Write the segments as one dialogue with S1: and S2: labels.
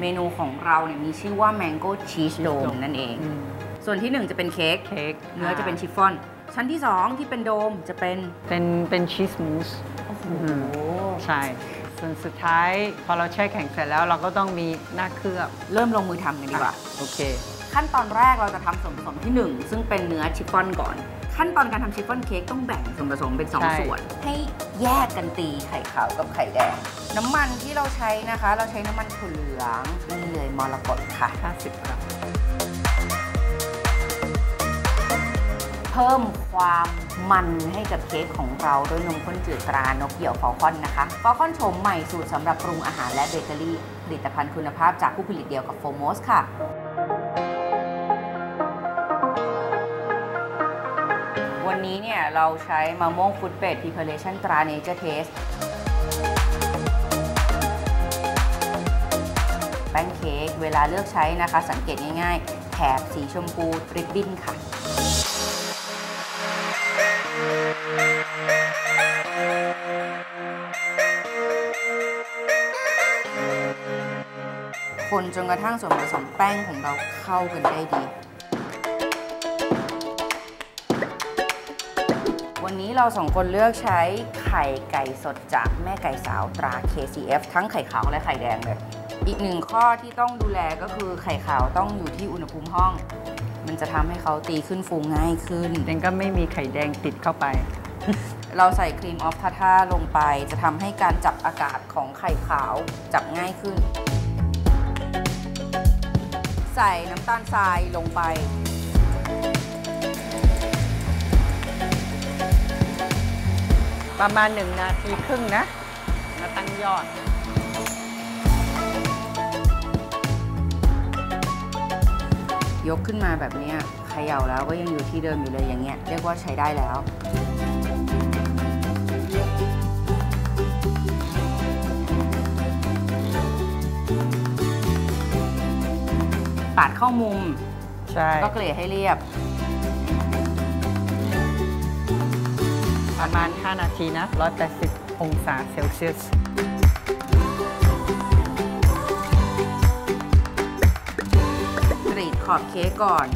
S1: เมนูของเราเนี่ยมีชื่อว่า Mango Cheese Dome นั่นเองส่วนที่1จะเป็นเค้กเนื้อจะเป็นชิฟฟ่อนชั้นที่2ที่เป็นโดมจะเป็น
S2: ชีสมูส
S1: โอ้โห
S2: ใช่ส่วนสุดท้ายพอเราแช่แข็งเสร็จแล้วเราก็ต้องมีหน้าเคลือบ
S1: เริ่มลงมือทำกันดีกว่า
S2: โอเค
S1: ขั้นตอนแรกเราจะทำส่วนผสมที่1ซึ่งเป็นเนื้อชิฟฟ่อนก่อนขั้นตอนการทำชิฟฟ่อนเค้กต้องแบ่งส่วนผสมเป็น2ส่วนให้แยกกันตีไข่ขาวกับไข่แดงน้ำมันที่เราใช้นะคะเราใช้น้ำมันถั่วเหลืองนี่เลยมรกตค่ะ
S2: 50 กรัม
S1: เพิ่มความมันให้กับเค้กของเราด้วยนมข้นจืดตรานกเหยี่ยวฟอลคอนนะคะฟอลคอนโฉมใหม่สูตรสำหรับปรุงอาหารและเบเกอรี่ผลิตภัณฑ์คุณภาพจากผู้ผลิตเดียวกับโฟโมสค่ะวันนี้เนี่ยเราใช้มะม่วงฟุตเบดพรีเพาเรชั่นตราเนเจอร์เทสแป้งเค้กเวลาเลือกใช้นะคะสังเกตง่ายๆแถบสีชมพูริบบิ้นค่ะคนจนกระทั่งส่วนผสมแป้งของเราเข้ากันได้ดีวันนี้เรา2คนเลือกใช้ไข่ไก่สดจากแม่ไก่สาวตรา KCF ทั้งไข่ขาวและไข่แดงเลยอีก1ข้อที่ต้องดูแลก็คือไข่ขาวต้องอยู่ที่อุณหภูมิห้องมันจะทำให้เขาตีขึ้นฟูง่ายขึ้น
S2: แต่ก็ไม่มีไข่แดงติดเข้าไป
S1: เราใส่ครีมออฟทาท่าลงไปจะทำให้การจับอากาศของไข่ขาวจับง่ายขึ้นใส่น้ำตาลทรายลงไป
S2: ประมาณ1 นาทีครึ่งนะมาตั้งยอด
S1: ยกขึ้นมาแบบนี้เขย่าแล้วก็ยังอยู่ที่เดิมอยู่เลยอย่างเงี้ยเรียกว่าใช้ได้แล้วปาดเข้ามุม
S2: ใช่
S1: ก็เกลี่ยให้เรียบ
S2: ประมาณ5 นาทีนะ180 องศาเซลเซียส
S1: กรีดขอบเค้กก่อน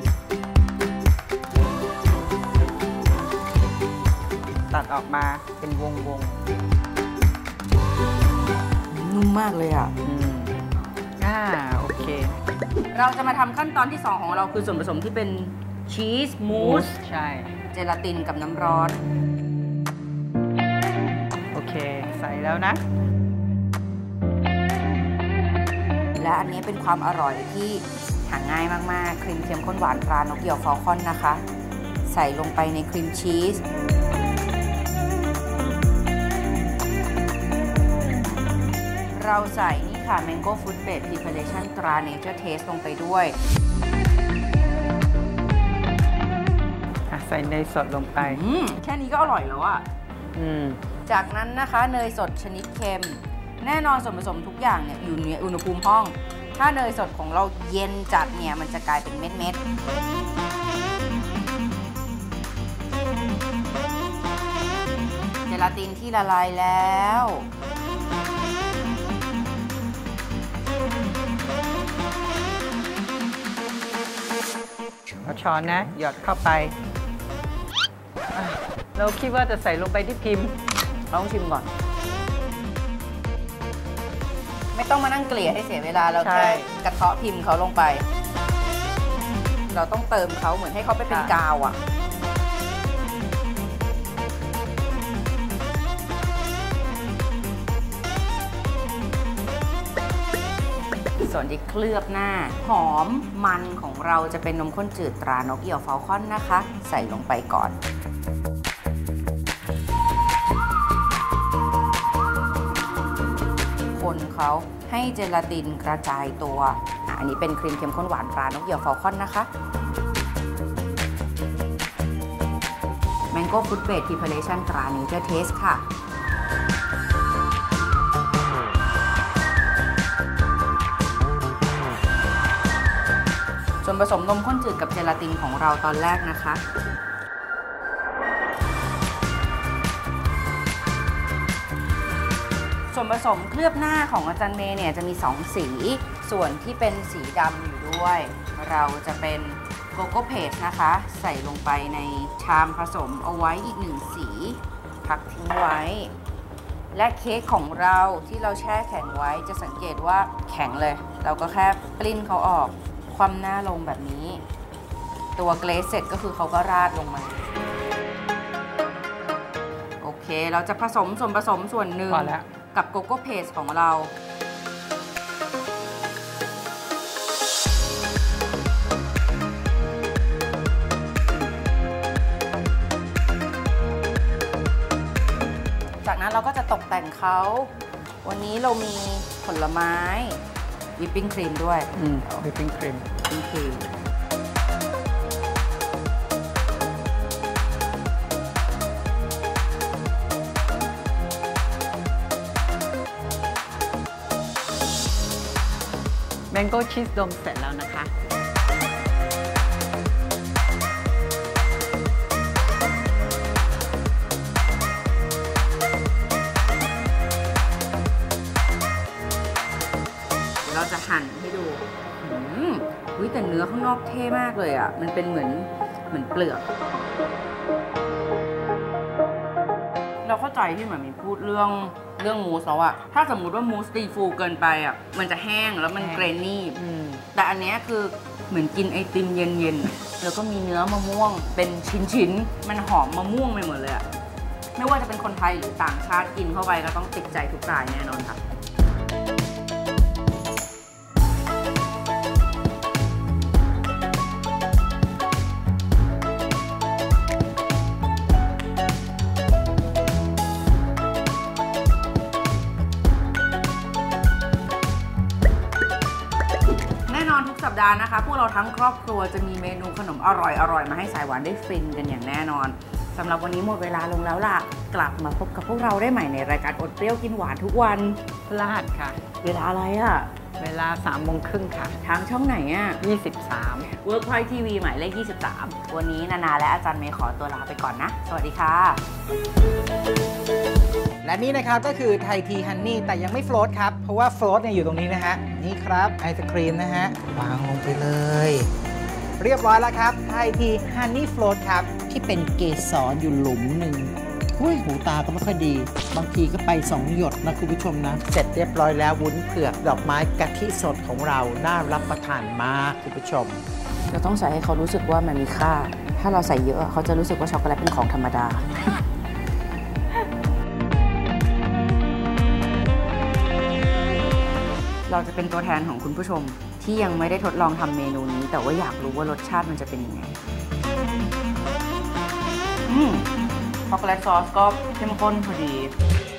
S2: ตัดออกมาเป็นวง
S1: นุ่มมากเลยอ่ะ
S2: โอเค
S1: เราจะมาทำขั้นตอนที่2ของเราคือส่วนผสมที่เป็นชีสมูส
S2: ใช่
S1: เจลาตินกับน้ำร้อน
S2: โอเคใส่แล้วนะ
S1: และอันนี้เป็นความอร่อยที่หาง่ายมากๆครีมเค็มข้นหวานตรานกเหยี่ยวฟอลคอนนะคะใส่ลงไปในครีมชีสเราใส่นี่ค่ะ Mango Fruit Bed Preparation ตรา Nature Taste ลงไปด้วย
S2: ใส่เนยสดลงไป
S1: แค่นี้ก็อร่อยแล้วอ่ะจากนั้นนะคะเนยสดชนิดเค็มแน่นอนส่วนผสมทุกอย่างเนี่ยอยู่ในอุณหภูมิห้องถ้าเนยสดของเราเย็นจัดเนี่ยมันจะกลายเป็นเม็ดเจลาตินที่ละลายแล้ว
S2: เอาช้อนนะหยอดเข้าไปเราคิดว่าจะใส่ลงไปที่พิมพ์
S1: ต้องชิมก่อนไม่ต้องมานั่งเกลี่ยให้เสียเวลาเราแค่กระเทาะพิมพ์เขาลงไปเราต้องเติมเขาเหมือนให้เขาไปเป็นกาวอ่ะส่วนที่เคลือบหน้าหอมมันของเราจะเป็นนมข้นจืดตรานกเหยี่ยวฟอลคอนนะคะใส่ลงไปก่อนคนเขาให้เจลาตินกระจายตัวอันนี้เป็นครีมเค็มข้นหวานตรานกเหยี่ยวฟอลคอนนะคะ Mango Fruit Bed Preparation ตรา Nature Taste ค่ะส่วนผสมนมข้นจืดกับเจลาตินของเราตอนแรกนะคะส่วนผสมเคลือบหน้าของอาจารย์เมย์เนี่ยจะมี 2 สี ส่วนที่เป็นสีดำอยู่ด้วย เราจะเป็นโกโก้เพสนะคะ ใส่ลงไปในชามผสมเอาไว้อีก1 สีพักทิ้งไว้ และเค้กของเราที่เราแช่แข็งไว้จะสังเกตว่าแข็งเลย เราก็แค่ปลิ้นเขาออกคว่ำหน้าลงแบบนี้ ตัวเกรซเสร็จก็คือเขาก็ราดลงมาโอเคเราจะผสมส่วนผสมส่วนหนึ่งกับโกโก้เพสของเราจากนั้นเราก็จะตกแต่งเขาวันนี้เรามีผลไม้วิปปิ้งครีมด้วย
S2: วิปปิ้งครีมแมงโก้ชีสดมเสร็จแล้วนะคะ
S1: เราจะหั่นให้ดูแต่เนื้อข้างนอกเท่มากเลยอ่ะมันเป็นเหมือนเปลือกเราเข้าใจที่เหมือนมีพูดเรื่องมูสแล้วอะถ้าสมมุติว่ามูสตีฟูเกินไปอะมันจะแห้งแล้วมันเกรนนี่แต่อันนี้คือเหมือนกินไอติมเย็นๆแล้วก็มีเนื้อมะม่วงเป็นชิ้นๆมันหอมมะม่วงไปหมดเลยอะไม่ว่าจะเป็นคนไทยหรือต่างชาติกินเข้าไปก็ต้องติดใจทุกรายแน่นอนค่ะสัปดาห์นะคะพวกเราทั้งครอบครัวจะมีเมนูขนมอร่อยมาให้สายหวานได้ฟินกันอย่างแน่นอนสำหรับวันนี้หมดเวลาลงแล้วล่ะกลับมาพบกับพวกเราได้ใหม่ในรายการอดเปรี้ยวกินหวานทุกวัน
S2: พฤหัสค่ะ
S1: เวลาอะไรอะ
S2: เวลา 3:30 ค่ะ
S1: ทางช่องไหนอะ
S2: 23
S1: Workpoint TV หมายเลข23วันนี้นานาและอาจารย์เมย์ขอตัวลาไปก่อนนะสวัสดีค่ะ
S3: และนี่นะครับก็คือไทยทีฮันนี่แต่ยังไม่โฟลตครับเพราะว่าโฟลตเนี่ยอยู่ตรงนี้นะฮะนี่ครับไอศครีมนะฮะวางลงไปเลยเรียบร้อยแล้วครับไทยทีฮันนี่โฟลตครับ
S4: ที่เป็นเกสรอยู่หลุมหนึ่งหูตาก็ไม่ค่อยดีบางทีก็ไป2 หยดนะคุณผู้ชมนะเสร็จเรียบร้อยแล้ววุ้นเผือกดอกไม้กะทิสดของเราน่ารับประทานมากคุณผู้ชม
S1: เราต้องใส่ให้เขารู้สึกว่ามันมีค่าถ้าเราใส่เยอะเขาจะรู้สึกว่าช็อกโกแลตเป็นของธรรมดาเราจะเป็นตัวแทนของคุณผู้ชมที่ยังไม่ได้ทดลองทำเมนูนี้แต่ว่าอยากรู้ว่ารสชาติมันจะเป็นยังไงช็อกโกแลตซอสก็เข้มข้นพอดี